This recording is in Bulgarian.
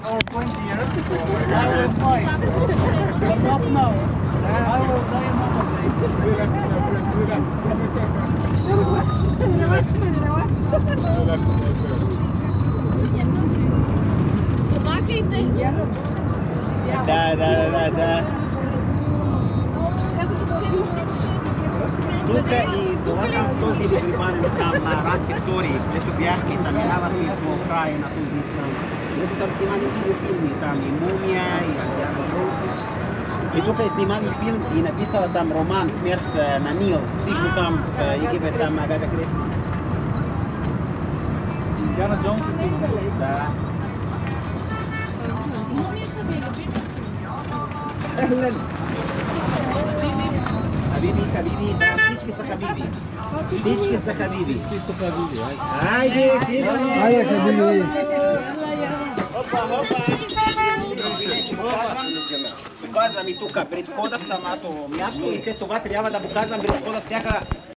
or 20 years, I will fight. But not now. I will die another day. Relax, my friend, relax. Relax, my friend. Помагайте. Да. Тук и това там в този погребален там Рамси II, където бяхме, там минавахме по края на този там. Ето там снимали много филми, там и Мумия, и Индиана Джонс. И тук е снимали филм и написала там роман "Смърт на Нил", всичко там в Египет, там Агата Кристи. Индиана Джонс е снимал. Да. Ехлен! Хабиби, да, всички са хабиби. Всички са хабиби. Айде, Айде, хабиби. Показвам и тук пред входа в самото място и след това трябва да показвам пред входа всяка